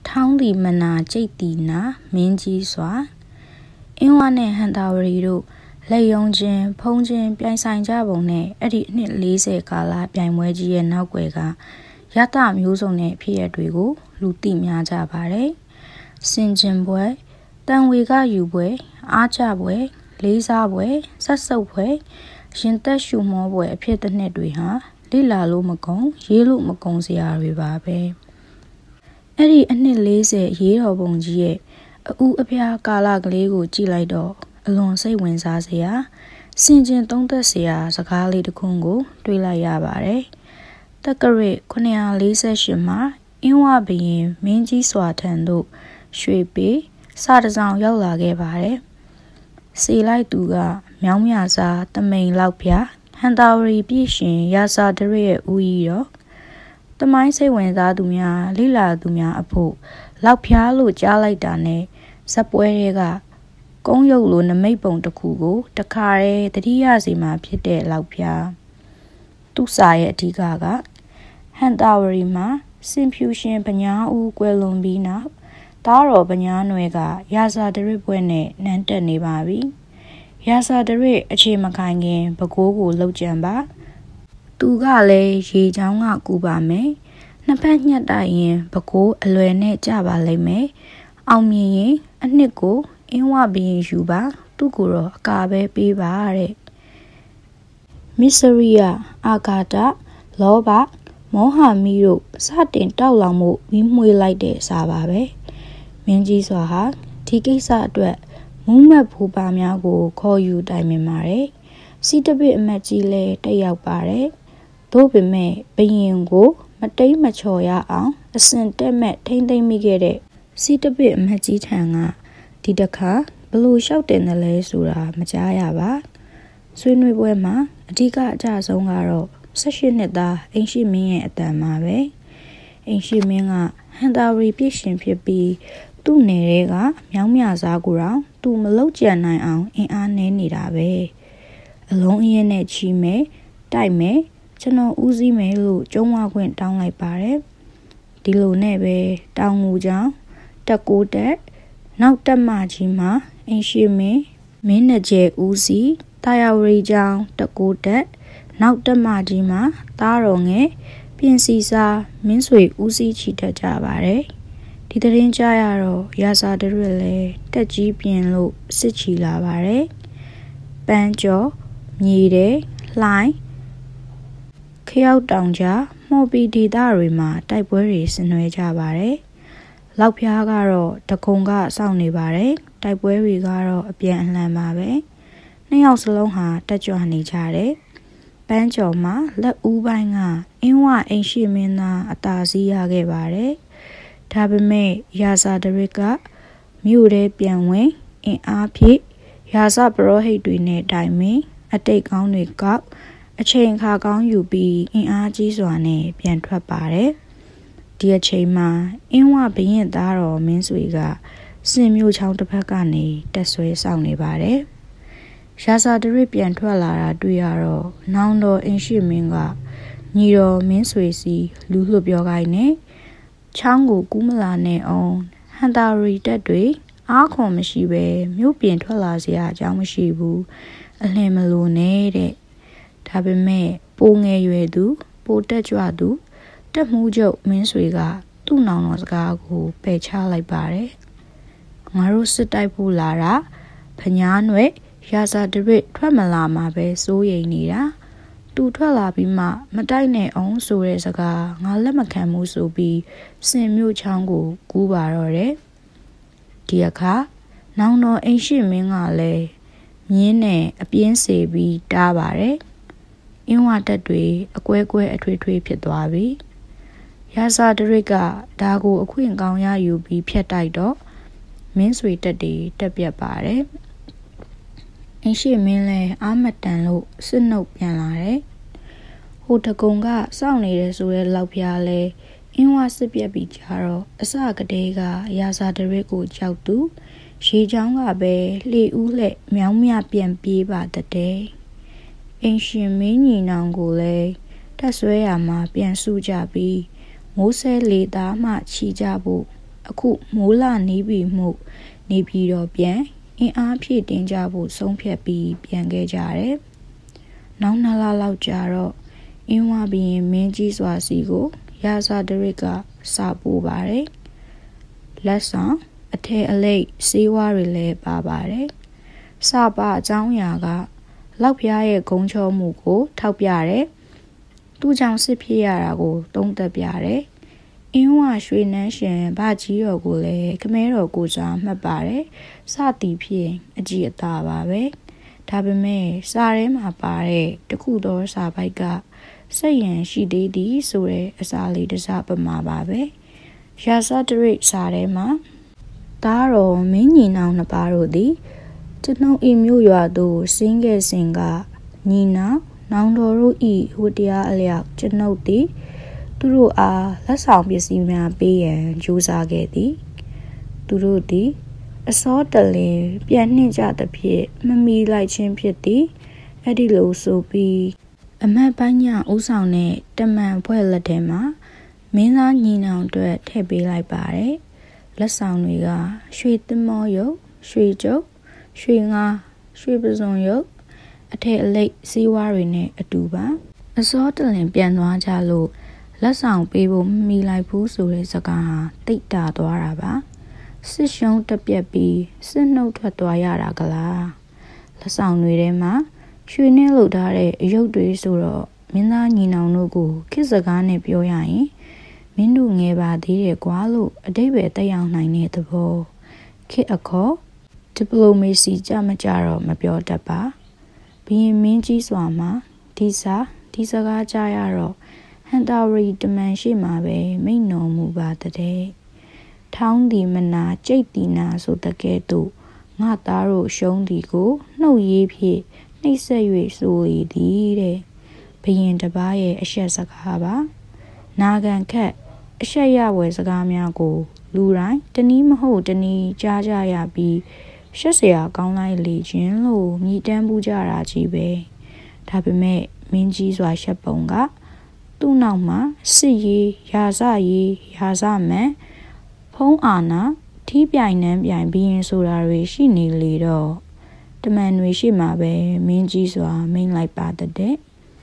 ထောင်းဒီမနာကြိတ်တီနာမင်းကြီးစွာအင်းဝနဲ့ဟန်တာဝရီတို့လက်ယုံချင်းဖုံးချင်းပြိုင်ဆိုင်ကြပုံနဲ့အဲ့ဒီနှစ်40ကာလပြိုင်ပွဲကြီးရဲ့နောက်ွယ်ကရတမျိုးစုံတဲ့ဖြစ်ရပ်တွေကိုလူသိများကြပါတယ်။စင်ကျင်ပွဲတန်ဝေကယူပွဲအားချပွဲလေးစားပွဲဆက်စုပ်ပွဲရင်သက်ရှူမောပွဲအဖြစ်တစ်နှစ်တွေဟာလိလာလို့မကုံရေးလို့မကုံစရာတွေပါပဲ။အဲ့ဒီအနှစ်40ရေးတော်ပုံကြီးရဲ့အူအဖျားကာလကလေးကိုကြည့်လိုက်တော့အလွန်စိတ်ဝင်စားစရာစင်ကျင်သုံးသက်စရာစကားလေးတစ်ခုကိုတွေ့လိုက်ရပါတယ်။တက္ကရာ948မှာအင်းဝဘရင်မင်းကြီးစွာထံသို့ရွှေပေစာတစောင်ရောက်လာခဲ့ပါတယ်။စီလိုက်သူကမြောင်းမြစာတမိန်လောက်ပြဟန်တာဝရီပြည်ရှင်ရာစာတရရဲ့ဦးကြီးတော့တမိုင်းစိတ်ဝင်စားသူများလိလာသူများအဖို့လောက်ဖျားလို့ကြားလိုက်တာနဲ့ဇက်ပွဲတွေကကုန်းရုပ်လိုနမိတ်ပုံတစ်ခုကိုတခါတည်းတတိယစီမှာဖြစ်တဲ့လောက်ဖျားသူစာရဲ့အဓိကကဟန်တာဝရီမှာစင်ဖြူရှင်ပညာဦးကွယ်လွန်ပြီးနောက်တားတော်ပညာနွယ်ကရာစာတရစ်ပွဲနဲ့နန်းတက်နေပါပြီရာစာတရစ်အခြေမခိုင်ခင်ဘကိုးကိုလှုပ်ကြံပါသူကလည်းရေချောင်းကကူပါမယ်နှစ်ဖက်ညှက်တိုက်ရင်ဘကိုးအလွယ်နဲ့ကြပါလိမ့်မယ်အောင်မြင်ရင်အနှစ်ကိုအင်းဝဘရင်ယူပါသူ့ကိုယ်တော့အကာပဲပေးပါတဲ့မစ္စရိယအာဂါတလောဘမောဟမီတို့စတင်တောက်လောင်မှုပြီးမှွေလိုက်တဲ့စာပါပဲမင်းကြီးစွာဟာဒီကိစ္စအတွက်မူးမတ်ဘူပါများကိုခေါ်ယူတိုင်ပင်ပါတယ်စီတပည့်အမတ်ကြီးလည်းတက်ရောက်ပါတယ်သို့ပေမဲ့ဘရင်ကိုမတိမ်မချော်ရအောင်အစင်တက်မဲ့ထိမ့်သိမ့်မိခဲ့တဲ့စီတပည့်အမတ်ကြီးထံကဒီတစ်ခါဘလို့လျှောက်တင်တယ်လဲဆိုတာမကြားရပါဆွေးနွေးပွဲမှာအဓိကအကြဆုံးကတော့18နှစ်သားအင်ရှိမင်းရဲ့အတန်မှာပဲအင်ရှိမင်းကဟန်တာဝရီပြည်ရှင်ဖြစ်ပြီးသူ့နယ်တွေကမြောင်းမြစားကိုတော့သူမလောက်ကြံနိုင်အောင်အင်အားနည်းနေတာပဲအလုံးအင်းနဲ့ချီမယ်တိုက်မယ်ကျွန်တော်ဦးစီးမယ်လို့ကျုံးဝခွင့်တောင်းလိုက်ပါတယ်ဒီလိုနဲ့ပဲတောင်ငူကြောင့်တက်ကိုတက်နောက်တက်မကြီးမှာအင်ရှိမင်းမင်းနကျဲဦးစီးတာယာဝရီကြောင့်တက်ကိုတက်နောက်တက်မကြီးမှာတားတော်ငယ်ပြင်စီစာမင်းဆွေဦးစီးချီတက်ကြပါတယ်ဒီတရင်ကြရတော့ရာစာတရွက်လဲတက်ကြီးပြင်လို့စစ်ချီလာပါတယ်ပန်းကျော်မြေတဲ့လှိုင်းခရောက်တောင်ကြားမော်ပီဒေသတွေမှာတိုက်ပွဲတွေဆင်နွှဲကြပါတယ်လောက်ဖျားကတော့တကုံကစောင့်နေပါတယ်တိုက်ပွဲတွေကတော့အပြန်အလှန်ပါပဲနှစ်ယောက်စလုံးဟာတက်ကြွနေကြတယ်ပန်းကျော်မှာလက်ဦးပိုင်းကအင်းဝအိမ်ရှိမင်းသားအသာစီးရခဲ့ပါတယ်ဒါပေမဲ့ရာဇာဒရစ်ကမြို့ထဲပြန်ဝင်အင်အားဖြည့်ရာဇပရောဟိတ်တွေနဲ့တိုင်ပင်အတိတ်ကောင်းတွေကောက်အချိန်ခါကောင်းယူပြီးအင်အားကြီးစွာနဲ့ပြန်ထွက်ပါတယ်ဒီအချိန်မှာအင်းဝဘရင်သားတော်မင်းဆွေကစင်မြို့ချောင်းတစ်ဖက်ကနေတက်ဆွဲဆောင်နေပါတယ်ရာဇာဒရစ်ပြန်ထွက်လာတာတွေ့ရတော့နောင်တော်အင်ရှိမင်းကညီတော်မင်းဆွေစီလူလှပြောခိုင်းနဲ့ချောင်းကိုကူးမလာနဲ့အောင်ဟန်တာရီတက်တွေအားခွန်မရှိပဲမြို့ပြင်ထွက်လာစရာအကြောင်းမရှိဘူးအလင်းမလို့နဲ့တဲ့ဒါပေမဲ့ပိုငယ်ရွယ်သူပိုတက်ကြွသူတက်မှုချုပ်မင်းဆွေကသူ့နောင်တော်စကားကိုပယ်ချလိုက်ပါတယ်ငါတို့စစ်တိုက်ဖို့လာတာဖညားနွဲ့ရာဇာဒရစ်ထွက်မလာမှာပဲစိုးရိမ်နေတာသူထွက်လာပြီးမှမတိုက်နဲ့အောင်ဆိုတဲ့စကားငါလက်မခံဘူးဆိုပြီးစင်မြို့ချောင်းကိုကူးပါတော့တယ်ဒီအခါနောင်တော်အိမ်ရှိမင်းကလည်းမြင်းနဲ့အပြင်းစေပြီးတားပါတယ်အင်းဝတက်တွေအကွဲကွဲအထွေထွေဖြစ်သွားပြီရာဇာဒရစ်ကဒါကိုအခွင့်ကောင်းရယူပြီးဖျက်တိုက်တော့မင်းဆွေတက်တွေတက်ပြတ်ပါတယ်အင်းရှိမင်းလည်းအာမတန်လို့စစ်နှုတ်ပြန်လာတယ်ဟိုတကုံကစောင့်နေတယ်ဆိုတဲ့လောက်ပြားလဲအင်းဝစစ်ပြက်ပြီးကြတော့အစကတည်းကရာဇာဒရစ်ကိုကြောက်သူရေချောင်းကပဲလှေဦးလှဲ့မြောင်းမြပြန်ပြေးပါတဲ့အင်းရှင်မင်းညီနောင်ကိုလည်းတက်ဆွဲရမှာပြန်စုကြပြီးမိုးဆဲလေသားမှချီကြဖို့အခုမိုးလာနေပြီမှုနေပြီးတော့ပြန်အင်းအားဖြည့်တင်ကြဖို့ဆုံးဖြတ်ပြီးပြန်ခဲ့ကြတယ်။နောက်2လလောက်ကြာတော့အင်းဝဘီရင်မင်းကြီးစွာစီကိုရာဇာဒရစ်ကစာပို့ပါတယ်။လက်ဆောင်အထည်အလိပ်စေးဝါးတွေလည်းပါပါတယ်။စာပါအကြောင်းအရာကလောက်ဖျားရဲ့ဂုံချောမှုကိုထောက်ပြတယ်။သူ့ကြောင့်စစ်ဖြစ်ရတာကိုသုံးသပ်ပြတယ်။အင်းဝရွှေနှန်းရှင်ဗကြီးတော်ကိုလည်းခမဲတော်ကိုစားမှတ်ပါတယ်။စသည်ဖြင့်အကြည့်အသာပါပဲ။ဒါပေမဲ့စာထဲမှာပါတဲ့တခုသောစာပိုက်ကစိတ်ရန်ရှိသေးသည်ဆိုတဲ့အစာလေးတစ်စားပမာပါပဲ။ရာဇဒရိတ်စာထဲမှာဒါတော်မင်းညီနောင်နှစ်ပါးတို့သည်ကျွန်ုပ်ဤမြို့ရွာသို့ဆင်းခဲ့စဉ်ကညီနောင်တော်တို့ဤဝတ္တရားအလျောက်ကျွန်ုပ်သည်သူတို့အားလက်ဆောင်ပစ္စည်းများပေးရန်ကြိုးစားခဲ့သည်သူတို့သည်အစောတလင်ပြန်နှင့်ကြသဖြင့်မမီလိုက်ခြင်းဖြစ်သည်အဲ့ဒီလိုဆိုပြီးအမတ်ပိုင်းညဦးဆောင်တဲ့တမန်ဖွဲ့လက်ထဲမှာမင်းသားညီနောင်အတွက်ထည့်ပေးလိုက်ပါတယ်လက်ဆောင်တွေကရွှေသမောရုပ်ရွှေကျုပ်ရွှေငါရွှေပစုံရုပ်အထည်အလိပ်စီးဝါးတွေနဲ့အတူပါအစောတလင်ပြန်သွားကြလို့လက်ဆောင်ပေးဖို့မမီလိုက်ဘူးဆိုတဲ့စကားဟာတိတ်တာသွားတာပါစစ်ရှုံးတက်ပြက်ပြီးစစ်နှုတ်ထွက်သွားရတာကလားလက်ဆောင်တွေထဲမှာရွှေနဲ့လုပ်ထားတဲ့အယုတ်တွေဆိုတော့မင်းသားညီနောင်တို့ကိုခေတ်စကားနဲ့ပြောရရင်မင်းတို့ငယ်ပါသေးတယ်ကွာလို့အတိတ်ပဲတက်ရောက်နိုင်တဲ့သဘောခေတ်အခေါ်ဒီပလိုမေစီကြမကြတော့မပြောတတ်ပါဘီရင်မင်းကြီးစွာမှာဒီစကားကြားရတော့ဟန်တာရီတမန်ရှိမှာပဲမိန့်တော်မူပါတဲ့ထောင်းဒီမနာကြိတ်တီနာဆိုတကဲ့သို့ငါသားတို့ရှုံးသည်ကိုနှုတ်ရေးဖြင့်နှိမ့်ဆက်၍ဆိုရသည်တဲ့ဘီရင်တပားရဲ့အဆက်စကားပါနာခံခက်အဆက်ရဝယ်စကားများကိုလူတိုင်းတနည်းမဟုတ်တနည်းကြားကြရပြီးရှက်စရာကောင်းလိုက်လေခြင်းလို့မြည်တမ်းပူကြတာကြီးပဲဒါပေမဲ့မင်းကြီးစွာရှက်ပုံကသူ့နောက်မှာစစ်ရေးရာဇရေးရာဇမန်ဖုံးအာနာထီးပြိုင်နှမ်းပြိုင်ပြီးရင်ဆိုတာတွေရှိနေလေတော့တမန်တွေရှိမှာပဲမင်းကြီးစွာမိန်လိုက်ပါတဲ့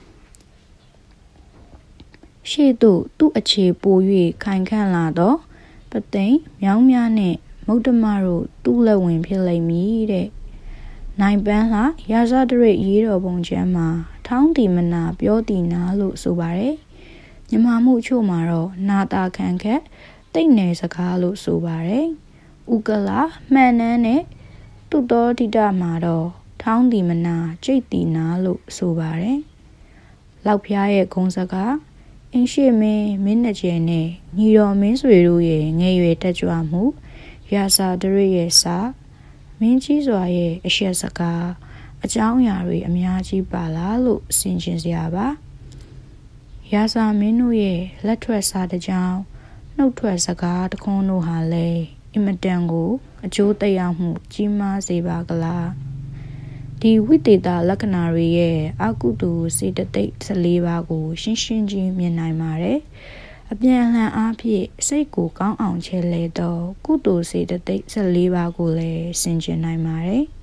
ရှေ့သို့သူ့အခြေပို၍ခိုင်ခန့်လာတော့ပသိမ်မြောင်းများနဲ့မုဒ္ဓမတို့သူ့လက်ဝင်ဖြစ်လိမ့်မည်တဲ့နိုင်ပန်းလာရာဇဒရိတ်ရေးတော်ပုံကျမ်းမှာထောင်းတီမနာပြောတီနာလို့ဆိုပါတယ်ညမမှုချို့မှာတော့နာတာခံခက်တိတ်နယ်စကားလို့ဆိုပါတယ်ဥကလာမှန်နန်းနဲ့သူ့တော်တိတမှာတော့ထောင်းတီမနာကြိတ်တီနာလို့ဆိုပါတယ်လောက်ဖျားရဲ့ဂုံစကားအင်းရှိမင်းနှကျဲနဲ့ညီတော်မင်းဆွေတို့ရဲ့ငယ်ရွယ်တက်ကြွမှုရာဇာဒရစ်ရဲ့စာမင်းကြီးစွာရဲ့အရှက်စကားအကြောင်းအရာတွေအများကြီးပါလာလို့ဆင်ခြင်စရာပါရာဇာမင်းတို့ရဲ့လက်ထွက်စာတစ်ကြောင်းနှုတ်ထွက်စကားတခွန်းတို့ဟာလည်းအင်မတန်ကိုအကျိုးသက်ရောက်မှုကြီးမားစေပါကလားဒီဝိသေသလက္ခဏာတွေရဲ့အကုသိုလ်စေတသိက်14ပါးကိုရှင်းရှင်းချင်းမြင်နိုင်ပါတယ်အပြန်အလှန်အားဖြင့်စိတ်ကိုကောင်းအောင်ချဲလဲတော့ကုသိုလ်စေတသိက်14ပါးကိုလည်းဆင်ခြင်နိုင်ပါတယ်